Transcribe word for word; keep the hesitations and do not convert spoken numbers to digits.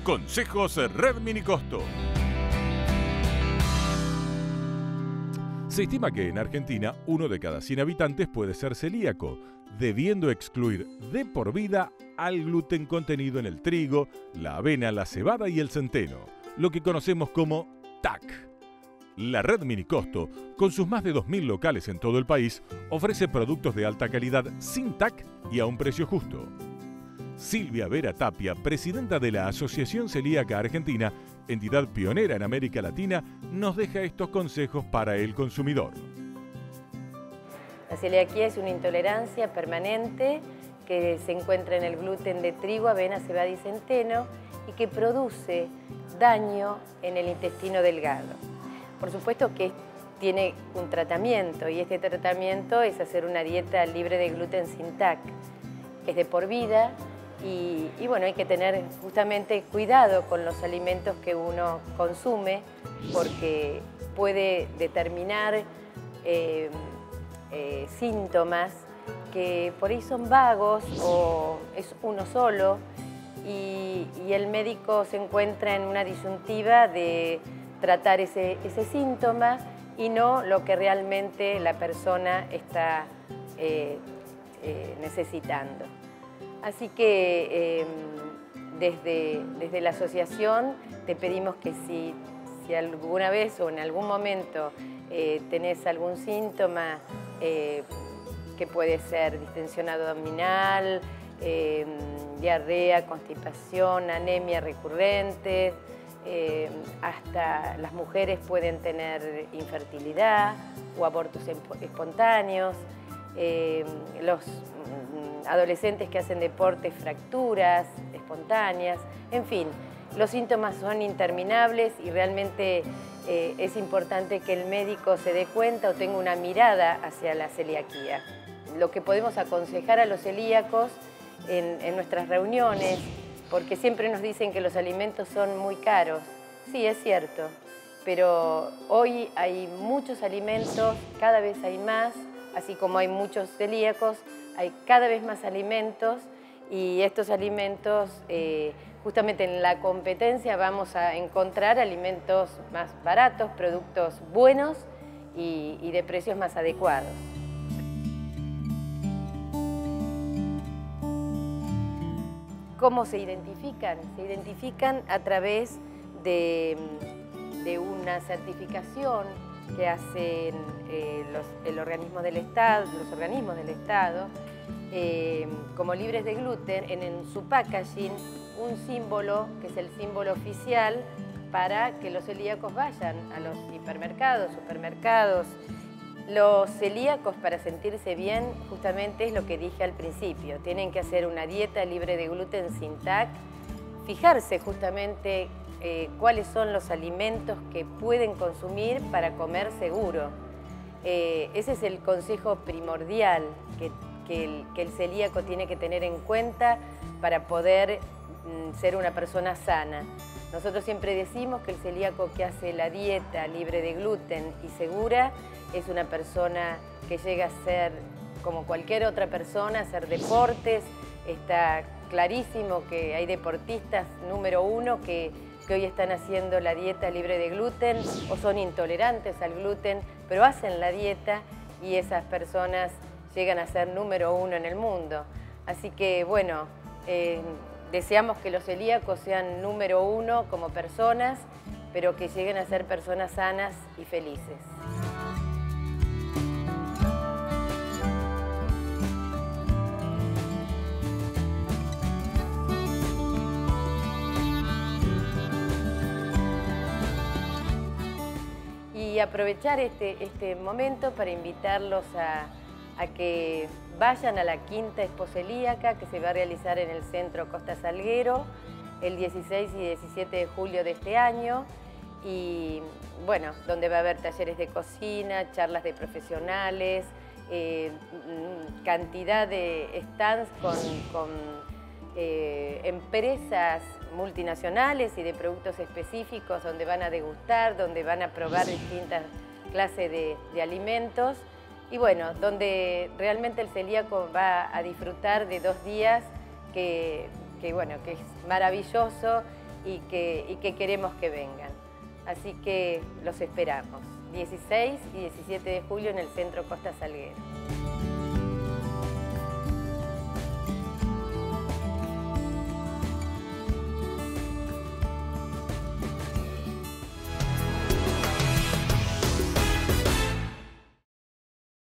Consejos Red Minicosto. Se estima que en Argentina uno de cada cien habitantes puede ser celíaco, debiendo excluir de por vida al gluten contenido en el trigo, la avena, la cebada y el centeno, lo que conocemos como T A C. La Red Minicosto, con sus más de dos mil locales en todo el país, ofrece productos de alta calidad sin T A C y a un precio justo. Silvia Vera Tapia, presidenta de la Asociación Celíaca Argentina, entidad pionera en América Latina, nos deja estos consejos para el consumidor. La celiaquía es una intolerancia permanente que se encuentra en el gluten de trigo, avena, cebada y centeno y que produce daño en el intestino delgado. Por supuesto que tiene un tratamiento y este tratamiento es hacer una dieta libre de gluten sin T A C. Es de por vida. Y, y bueno, hay que tener justamente cuidado con los alimentos que uno consume porque puede determinar eh, eh, síntomas que por ahí son vagos o es uno solo y, y el médico se encuentra en una disyuntiva de tratar ese, ese síntoma y no lo que realmente la persona está eh, eh, necesitando. Así que eh, desde, desde la asociación te pedimos que si, si alguna vez o en algún momento eh, tenés algún síntoma eh, que puede ser distensión abdominal, eh, diarrea, constipación, anemia recurrente, eh, hasta las mujeres pueden tener infertilidad o abortos espontáneos, eh, los adolescentes que hacen deporte, fracturas espontáneas, en fin, los síntomas son interminables y realmente eh, es importante que el médico se dé cuenta o tenga una mirada hacia la celiaquía. Lo que podemos aconsejar a los celíacos en, en nuestras reuniones, porque siempre nos dicen que los alimentos son muy caros. Sí, es cierto, pero hoy hay muchos alimentos, cada vez hay más, así como hay muchos celíacos, hay cada vez más alimentos y estos alimentos, eh, justamente en la competencia vamos a encontrar alimentos más baratos, productos buenos y, y de precios más adecuados. ¿Cómo se identifican? Se identifican a través de, de una certificación que hacen eh, los, el organismo del Estado, los organismos del Estado, eh, como libres de gluten, en, en su packaging un símbolo que es el símbolo oficial para que los celíacos vayan a los hipermercados, supermercados. Los celíacos, para sentirse bien, justamente es lo que dije al principio, tienen que hacer una dieta libre de gluten sin T A C, fijarse justamente Eh, cuáles son los alimentos que pueden consumir para comer seguro. Eh, ese es el consejo primordial que, que, el, que el celíaco tiene que tener en cuenta para poder mm, ser una persona sana. Nosotros siempre decimos que el celíaco que hace la dieta libre de gluten y segura es una persona que llega a ser como cualquier otra persona, a hacer deportes. Está clarísimo que hay deportistas número uno que que hoy están haciendo la dieta libre de gluten o son intolerantes al gluten, pero hacen la dieta y esas personas llegan a ser número uno en el mundo. Así que, bueno, eh, deseamos que los celíacos sean número uno como personas, pero que lleguen a ser personas sanas y felices. Y aprovechar este, este momento para invitarlos a, a que vayan a la quinta Expo Celíaca que se va a realizar en el Centro Costa Salguero el dieciséis y diecisiete de julio de este año y bueno, donde va a haber talleres de cocina, charlas de profesionales, eh, cantidad de stands con, con eh, empresas multinacionales y de productos específicos donde van a degustar, donde van a probar distintas clases de, de alimentos y bueno, donde realmente el celíaco va a disfrutar de dos días que, que, bueno, que es maravilloso y que, y que queremos que vengan. Así que los esperamos, dieciséis y diecisiete de julio en el Centro Costa Salguero.